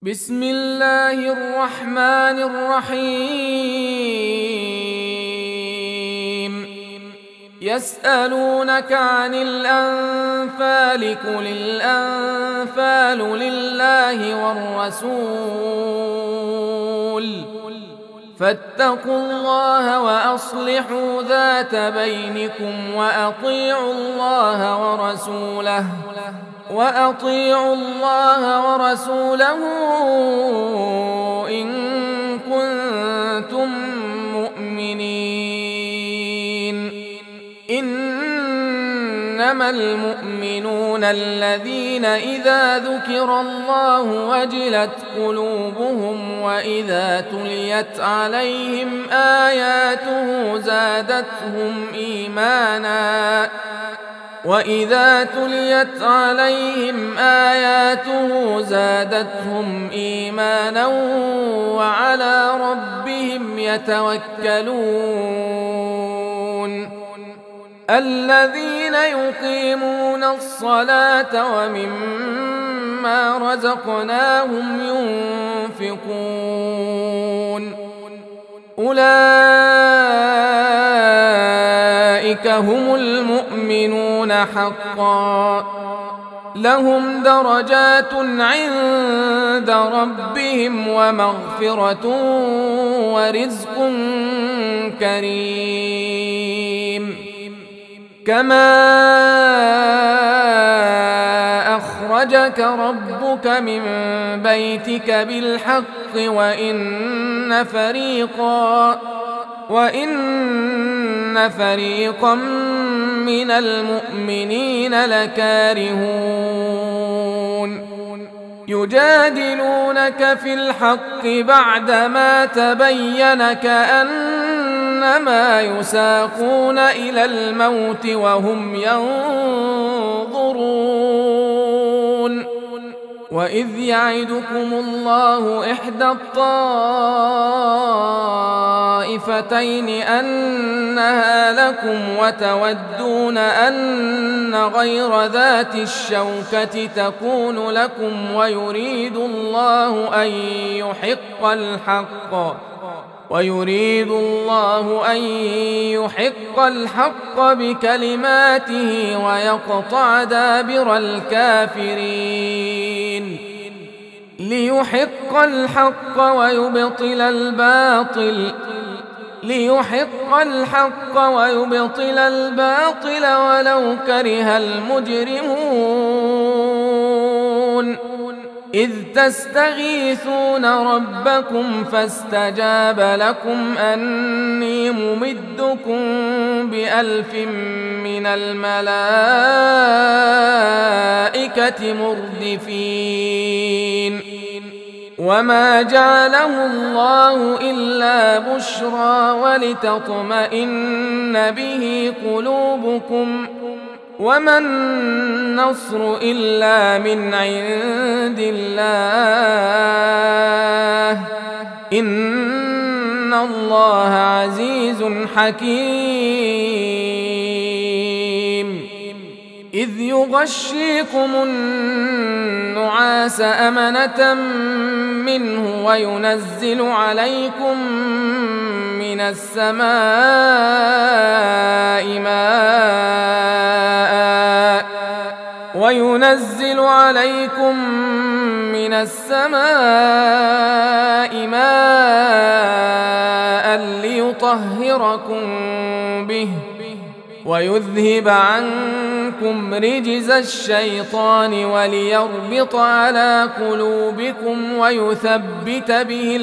بسم الله الرحمن الرحيم. يسألونك عن الأنفال قل الأنفال لله والرسول فاتقوا الله وأصلحوا ذات بينكم وأطيعوا الله ورسوله إن كنتم مؤمنين. إنما المؤمنون الذين إذا ذكر الله وجلت قلوبهم وإذا تليت عليهم آياته زادتهم إيمانا وعلى ربهم يتوكلون. الذين يقيمون الصلاة ومما رزقناهم ينفقون أولئك هم المؤمنون حقا لهم درجات عند ربهم ومغفرة ورزق كريم. كما أخرجك ربك من بيتك بالحق وإن فريقا من المؤمنين لكارهون يجادلونك في الحق بعدما تبين كأنما يساقون إلى الموت وهم ينظرون. وإذ يعدكم الله إحدى الطائفتين أنها لكم وتودون أن غير ذات الشوكة تكون لكم ويريد الله أن يحق الحق بكلماته ويقطع دابر الكافرين ليحق الحق ويبطل الباطل ولو كره المجرمون. إذ تستغيثون ربكم فاستجاب لكم أني ممدكم ب1000 من الملائكة مردفين. وما جعله الله إلا بشرى ولتطمئن به قلوبكم وما النصر إلا من عند الله إن الله عزيز حكيم. إذ يغشيكم النعاس أمنة منه وينزل عليكم من السماء ماء ليطهركم به ويذهب عنكم رجز الشيطان وليربط على قلوبكم ويثبت به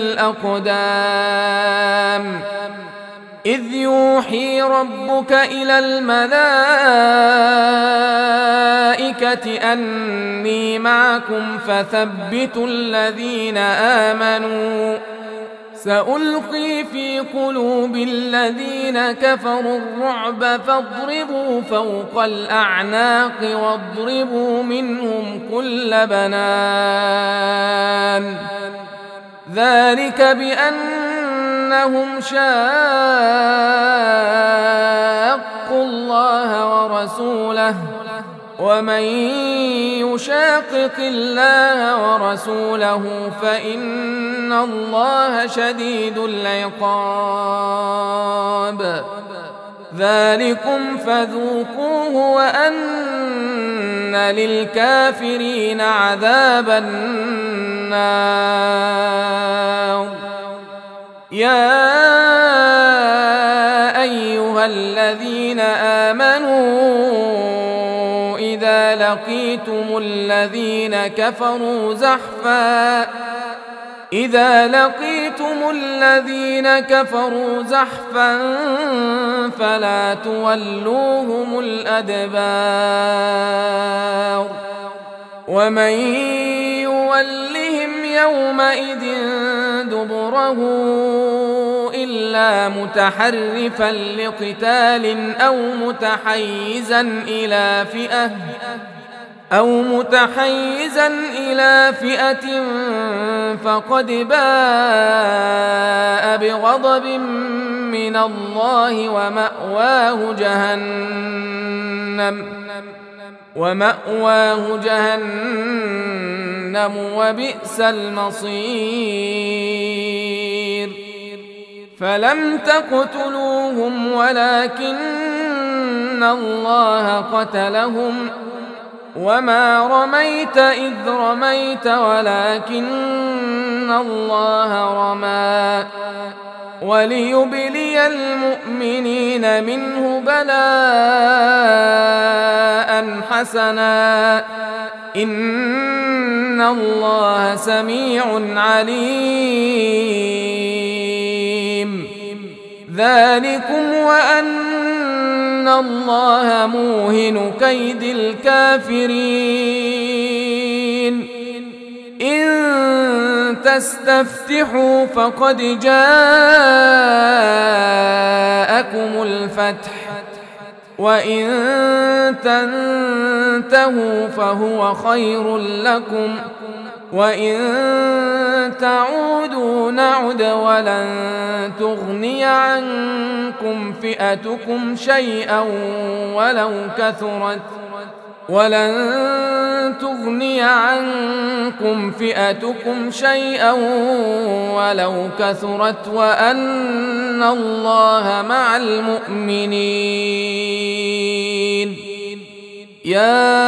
الأقدام. إذ يوحي ربك إلى الملائكة أني معكم فثبتوا الذين آمنوا سألقي في قلوب الذين كفروا الرعب فاضربوا فوق الأعناق واضربوا منهم كل بنان. ذلك بأنهم شاقوا الله ورسوله ومن يشاقق الله ورسوله فإن الله شديد العقاب. ذلكم فذوقوه وأن للكافرين عذاب النار. يا أيها الذين آمنوا إذا لقيتم الذين كفروا زحفا فلا تولوهم الأدبار. ومن يولهم يومئذ دبره إلا متحرفا لقتال أو متحيزا إلى فئة فقد باء بغضب من الله ومأواه جهنم وبئس المصير. فلم تقتلوهم ولكن الله قتلهم وما رميت إذ رميت ولكن الله رمى وليبلي المؤمنين منه بلاء حسنا إن الله سميع عليم. ذلكم وأن الله موهن كيد الكافرين. إن تستفتحوا فقد جاءكم الفتح وإن تنتهوا فهو خير لكم وإن تعودوا نعد ولن تغني عنكم فئتكم شيئا ولو كثرت وأن الله مع المؤمنين. يا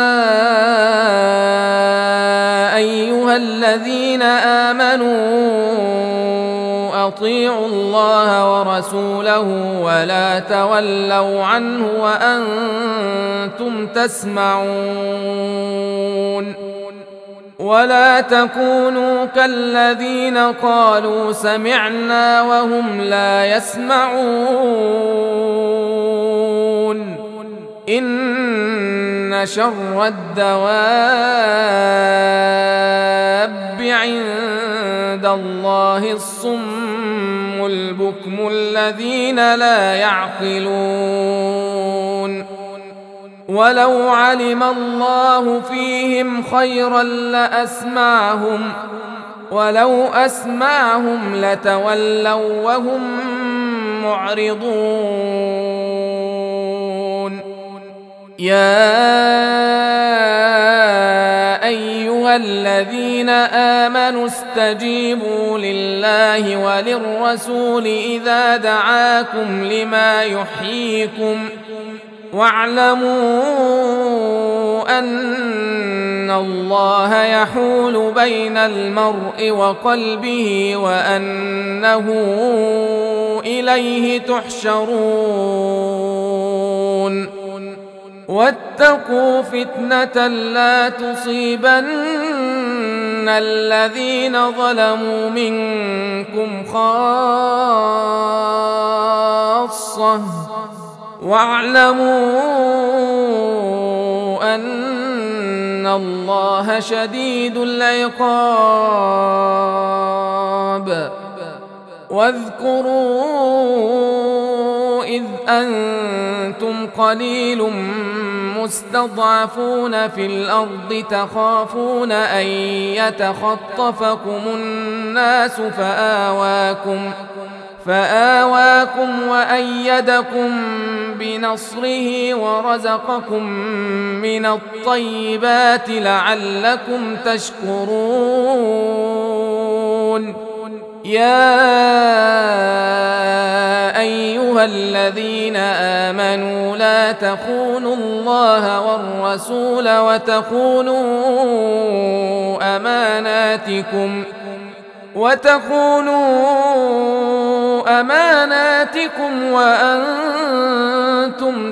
أيها الذين آمنوا أطيعوا الله ورسوله ولا تولوا عنه وأنتم تسمعون. ولا تكونوا كالذين قالوا سمعنا وهم لا يسمعون. إن شر الدواب عند الله الصم البكم الذين لا يعقلون. ولو علم الله فيهم خيرا لأسمعهم ولو أسمعهم لتولوا وهم معرضون. يا أيها الذين آمنوا استجيبوا لله وللرسول إذا دعاكم لما يحييكم واعلموا أن الله يحول بين المرء وقلبه وأنه إليه تحشرون. واتقوا فتنة لا تصيبن الذين ظلموا منكم خاصة واعلموا أن الله شديد العقاب. واذكروا إذ أنتم قليل مستضعفون في الأرض تخافون أن فآواكم وأيدكم بنصره ورزقكم من الطيبات لعلكم تشكرون. يا أيها الذين آمنوا لا تخونوا الله والرسول وتخونوا أماناتكم وأنتم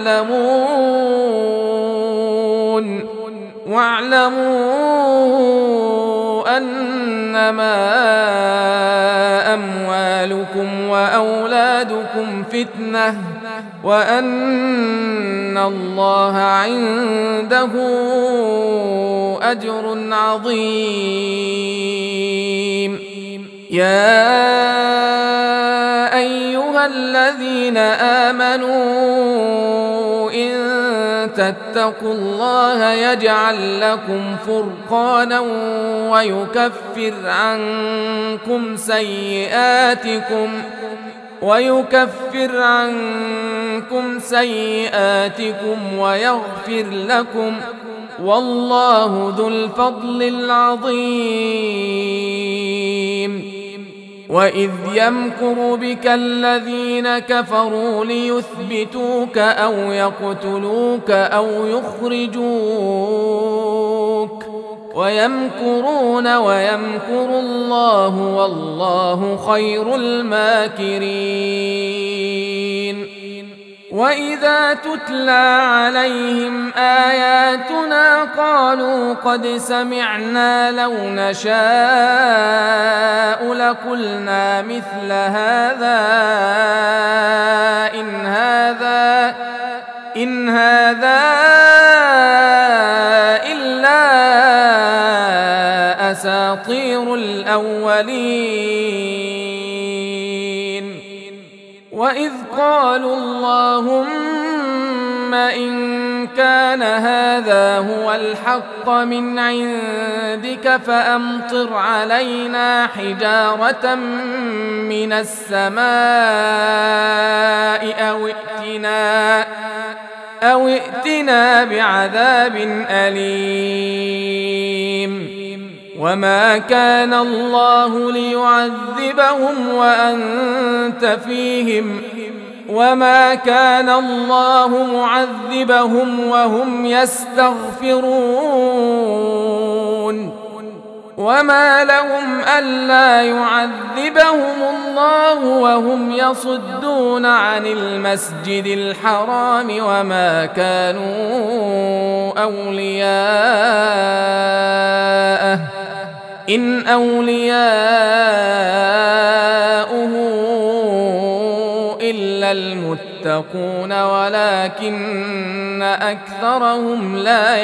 تعلمون. واعلموا أنما أموالكم وأولادكم فتنة وأن الله عنده أجر عظيم. يا أيها الذين آمنوا إن تتقوا الله يجعل لكم فرقانا ويكفر عنكم سيئاتكم ويغفر لكم والله ذو الفضل العظيم. وإذ يمكر بك الذين كفروا ليثبتوك أو يقتلوك أو يخرجوك ويمكرون ويمكر الله والله خير الماكرين. وإذا تتلى عليهم آياتنا قالوا قد سمعنا لو نشاء لقلنا مثل هذا إن هذا إلا أساطير الأولين. وإذ قالوا اللهم إن كان هذا هو الحق من عندك فأمطر علينا حجارة من السماء أو ائتنا بعذاب أليم. وما كان الله ليعذبهم وأنت فيهم وما كان الله معذبهم وهم يستغفرون. وما لهم ألا يعذبهم الله وهم يصدون عن المسجد الحرام وما كانوا أولياءه إن أولياؤه إلا المتقون ولكن أكثرهم لا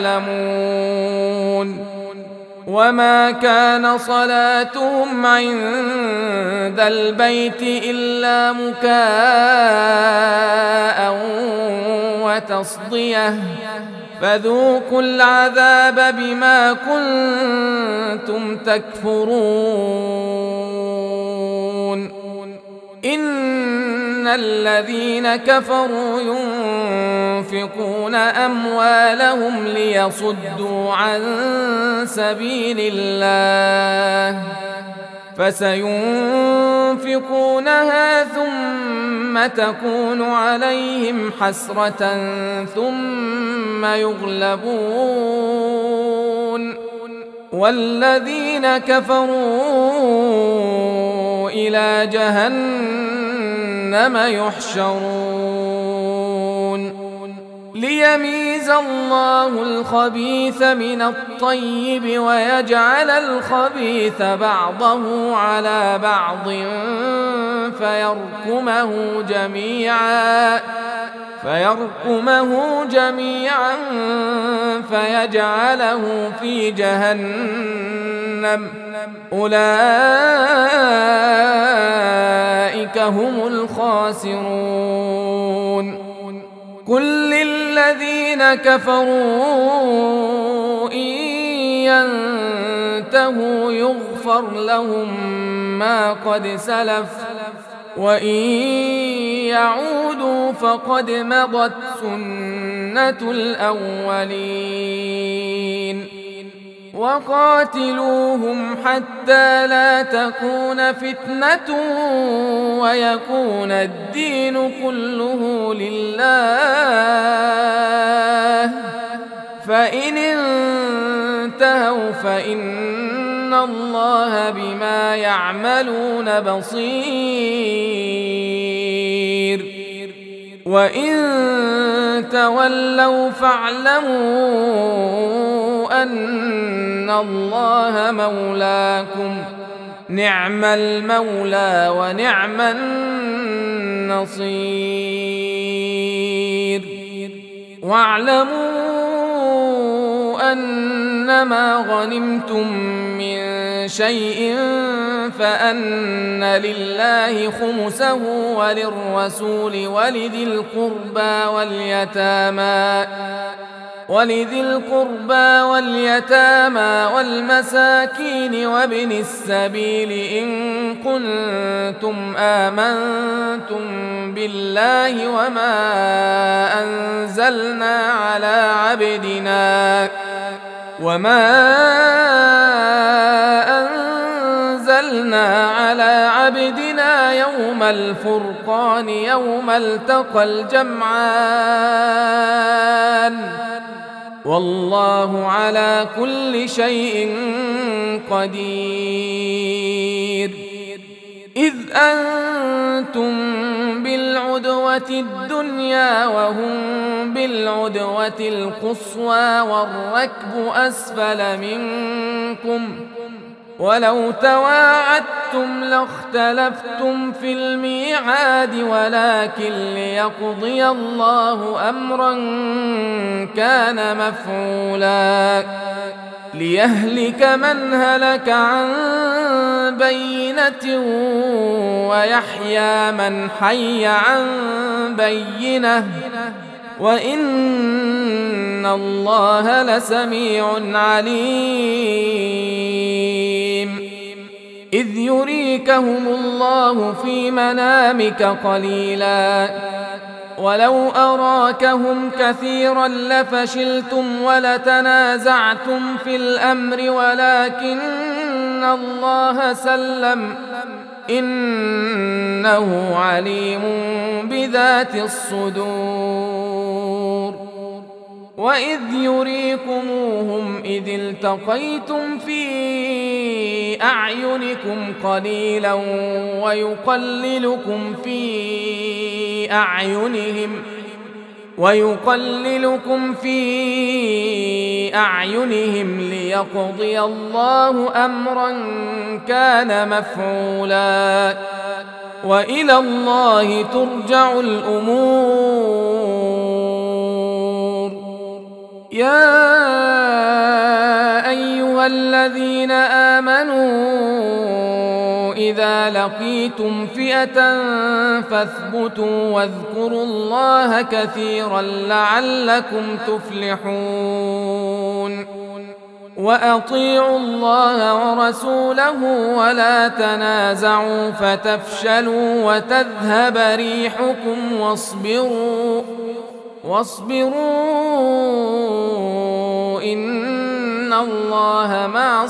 يعلمون. وما كان صلاتهم عند البيت إلا مكاء وتصدية فذوقوا العذاب بما كنتم تكفرون. إن الذين كفروا ينفقون أموالهم ليصدوا عن سبيل الله فسينفقونها ثم تكون عليهم حسرة ثم يغلبون والذين كفروا إلى جهنم يحشرون. ليميز الله الخبيث من الطيب ويجعل الخبيث بعضه على بعض فيركمه جميعا فيجعله في جهنم أولئك هم الخاسرون. قل للذين كفروا إن ينتهوا يغفر لهم ما قد سلف وإن يعودوا فقد مضت سنة الأولين وقاتلوهم حتى لا تكون فتنة ويكون الدين كله لله فإن انتهوا فإن الله بما يعملون بصير وإن تولوا فاعلموا أن الله مولاكم نعم المولى ونعم النصير واعلموا أنما غنمتم من شيء فأن لله خمسه وللرسول ولذي القربى واليتامى والمساكين وابن السبيل إن كنتم آمنتم بالله وما أنزلنا على عبدنا يوم الفرقان يوم التقى الجمعان والله على كل شيء قدير إذ أنتم بالعدوة الدنيا وهم بالعدوة القصوى والركب أسفل منكم ولو تواعدتم لاختلفتم في الميعاد ولكن ليقضي الله أمرا كان مفعولا ليهلك من هلك عن بينة ويحيى من حي عن بينة وإن الله لسميع عليم إذ يريكهم الله في منامك قليلا ولو أراكهم كثيرا لفشلتم ولتنازعتم في الأمر ولكن الله سلم إنه عليم بذات الصدور وإذ يريكموهم إذ التقيتم في أعينكم قليلا ويقللكم في أعينهم ليقضي الله أمرا كان مفعولا وإلى الله ترجع الأمور يا أيها الذين آمنوا إذا لقيتم فئة فاثبتوا واذكروا الله كثيرا لعلكم تفلحون وأطيعوا الله ورسوله ولا تنازعوا فتفشلوا وتذهب ريحكم واصبروا إن الله مع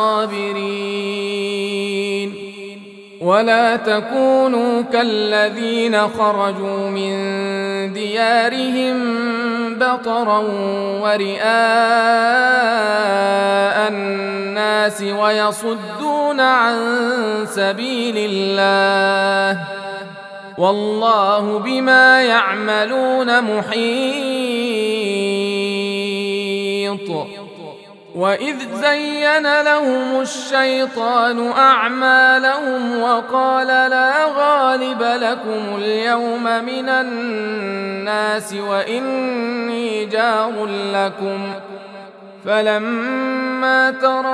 الصابرين ولا تكونوا كالذين خرجوا من ديارهم بطرا ورئاء الناس ويصدون عن سبيل الله والله بما يعملون محيط وإذ زين لهم الشيطان أعمالهم وقال لا غالب لكم اليوم من الناس وإني جار لكم فلما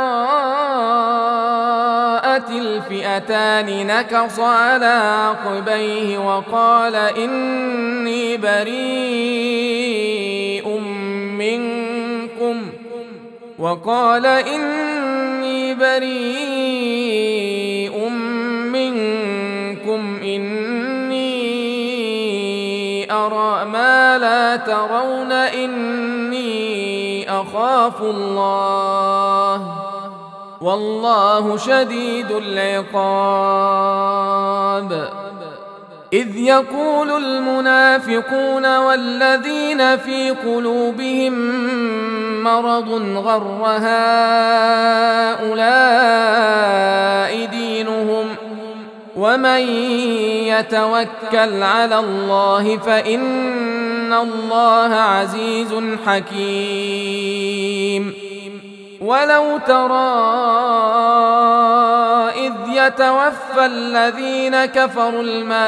تراءت الفئتان نكص على عقبيه وقال إني بريء منكم إني أرى ما لا ترون إني أخاف الله والله شديد العقاب. إذ يقول المنافقون والذين في قلوبهم مرض غر هؤلاء دينهم ومن يتوكل على الله فإن الله عزيز حكيم. ولو ترى إذ يتوفى الذين كفروا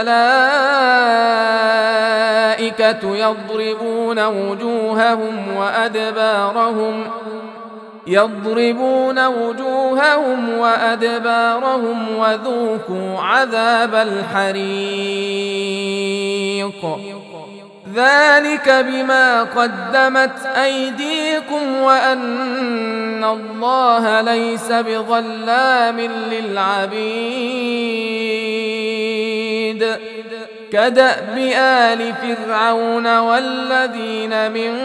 الملائكة يضربون وجوههم وأدبارهم وذوقوا عذاب الحريق ذلك بما قدمت أيديكم وأن الله ليس بظلام للعبيد. كدأب آل فرعون والذين من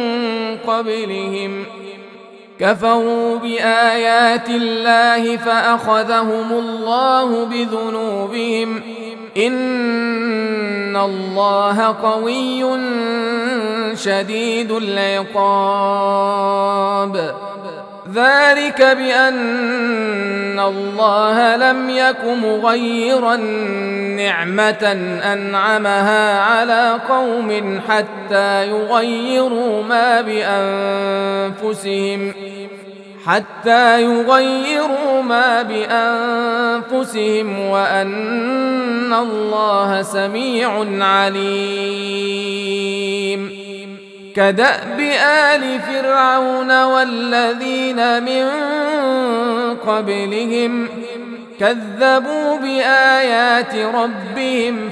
قبلهم كفروا بآيات الله فأخذهم الله بذنوبهم إن الله قوي شديد العقاب. ذلك بأن الله لم يك مغيرا نعمة أنعمها على قوم حتى يغيروا ما بأنفسهم وأن الله سميع عليم. كدأب آل فرعون والذين من قبلهم كذبوا بآيات ربهم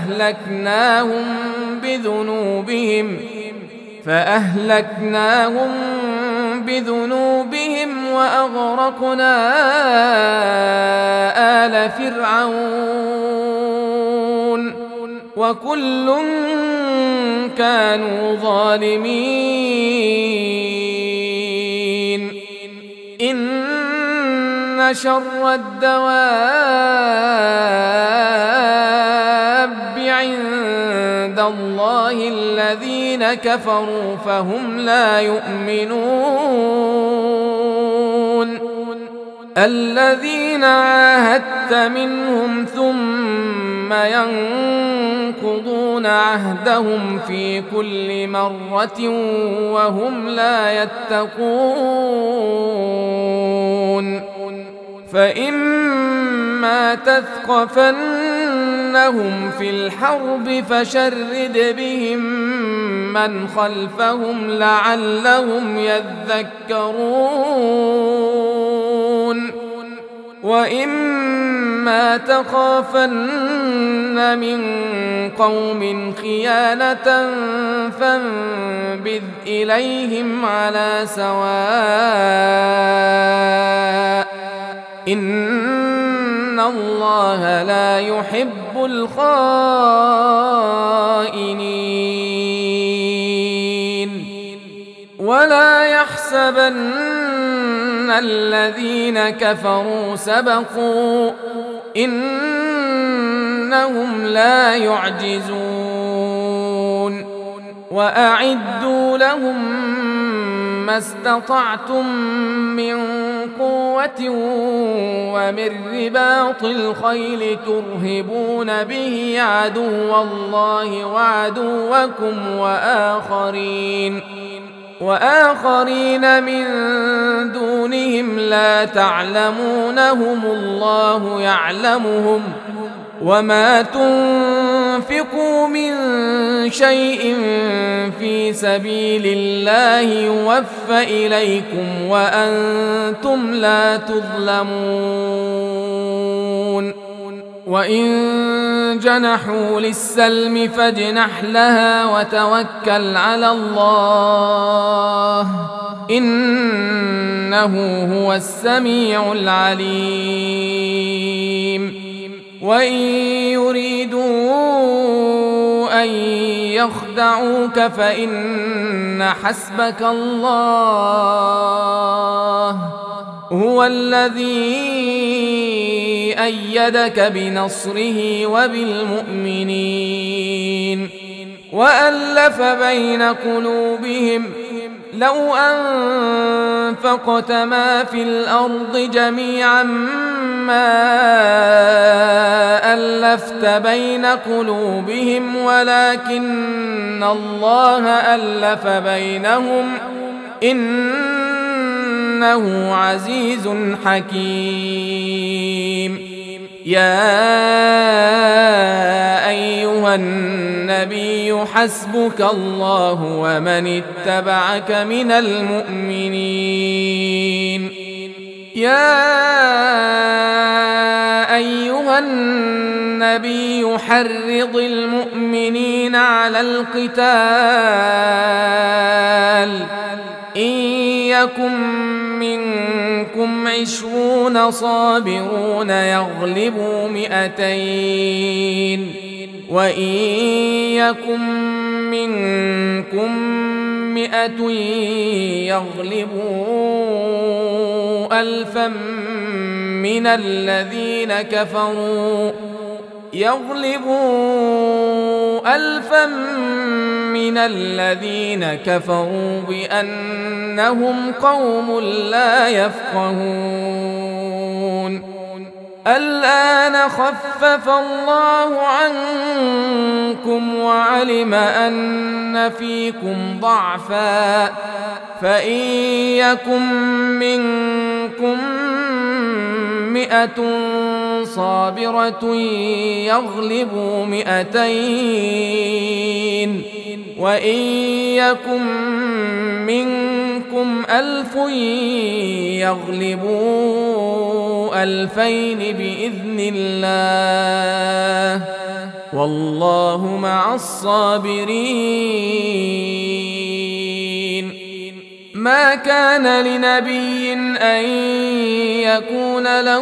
فأهلكناهم بذنوبهم وأغرقنا آل فرعون وكل كانوا ظالمين. إن شر الدواب عند الله الذين كفروا فهم لا يؤمنون. الذين عاهدت منهم ثم ينقضون عهدهم في كل مرة وهم لا يتقون. فإما تثقفنهم في الحرب فشرد بهم من خلفهم لعلهم يذكرون. وإما تخافن من قوم خيانة فانبذ إليهم على سواء إن الله لا يحب الخائنين. ولا يحسبن الذين كفروا سبقوا إنهم لا يعجزون. وأعدوا لهم ما استطعتم من قوة ومن رباط الخيل ترهبون به عدو الله وعدوكم وآخرين من دونهم لا تعلمونهم الله يعلمهم وما تنفقوا من شيء في سبيل الله يوفى إليكم وأنتم لا تظلمون. وإن جنحوا للسلم فاجنح لها وتوكل على الله إنه هو السميع العليم. وإن يريدوا أن يخدعوك فإن حسبك الله هو الذي أيدك بنصره وبالمؤمنين وألف بين قلوبهم لو أنفقت ما في الأرض جميعا ما ألفت بين قلوبهم ولكن الله ألف بينهم إنه عزيز حكيم. يا أيها النبي حسبك الله ومن اتبعك من المؤمنين. يا أيها النبي حرض المؤمنين على القتال إن يكن منكم 20 صابرون يغلبوا 200 وإن يكن منكم 100 يغلبوا 1000 من الذين كفروا بأنهم قوم لا يفقهون. الآن خفف الله عنكم وعلم أن فيكم ضعفا فإن يكن منكم 100 صابرة يغلبوا 200 وإن يكن منكم 1000 يغلبوا 2000 بإذن الله والله مع الصابرين. ما كان لنبي أن يكون له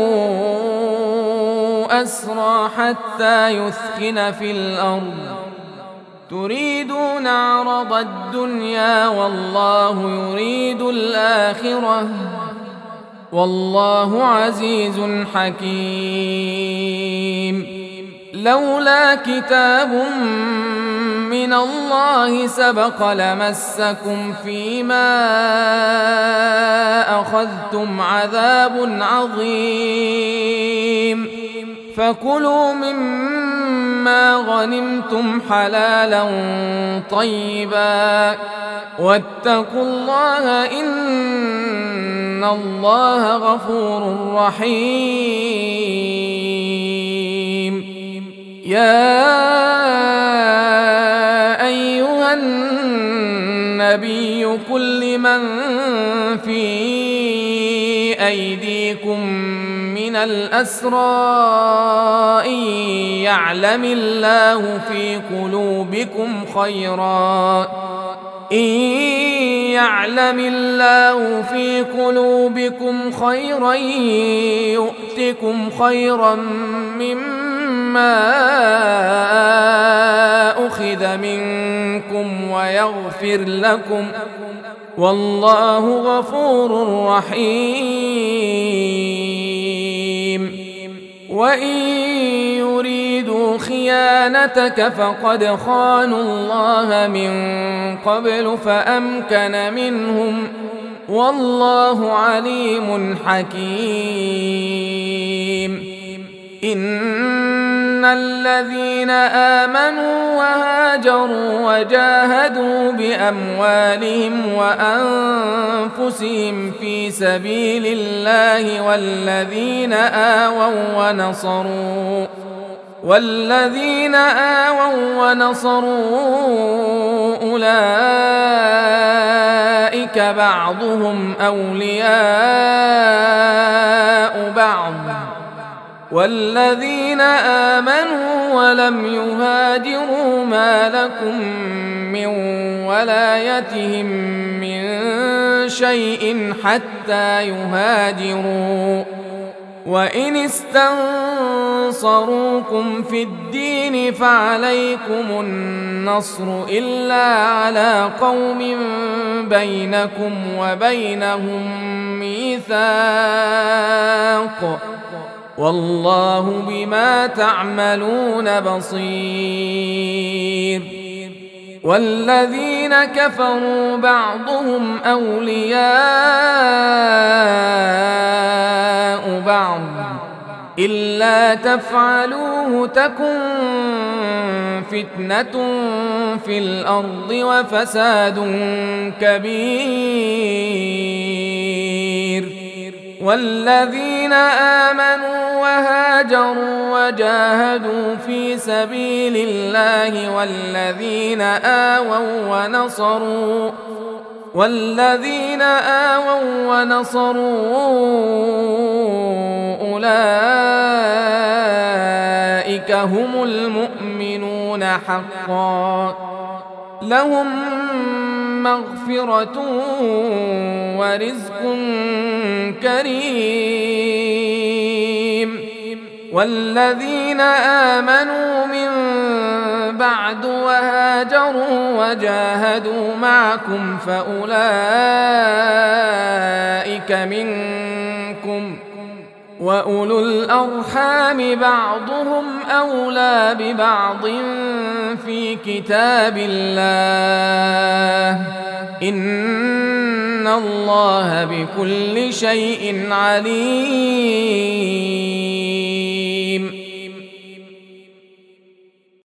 أسرى حتى يثخن في الأرض تريدون عرض الدنيا والله يريد الآخرة والله عزيز حكيم. لولا كتاب من الله سبق لمسكم فيما أخذتم عذاب عظيم فكلوا مما غنمتم حلالا طيبا واتقوا الله إن الله غفور رحيم. يا أيها النبي قل لمن في أيديكم من الأسرى إن يعلم الله في قلوبكم خيرا يؤتكم خيرا مما أخذ منكم ويغفر لكم والله غفور رحيم. وإن يريدوا خيانتك فقد خانوا الله من قبل فأمكن منهم والله عليم حكيم. إن الذين آمنوا وهاجروا وجاهدوا بأموالهم وأنفسهم في سبيل الله والذين آووا ونصروا أولئك بعضهم أولياء بعض والذين آمنوا ولم يهاجروا ما لكم من ولايتهم من شيء حتى يهاجروا، وإن استنصروكم في الدين فعليكم النصر إلا على قوم بينكم وبينهم ميثاق، والله بما تعملون بصير. والذين كفروا بعضهم أولياء بعض إلا تفعلوه تكن فتنة في الأرض وفساد كبير. والذين آمنوا وهاجروا وجاهدوا في سبيل الله والذين آووا ونصروا أولئك هم المؤمنون حقا، لهم مغفرة ورزق كريم. والذين آمنوا من بعد وهاجروا وجاهدوا معكم فأولئك منكم، وأولو الأرحام بعضهم أولى ببعض في كتاب الله، إن الله بكل شيء عليم.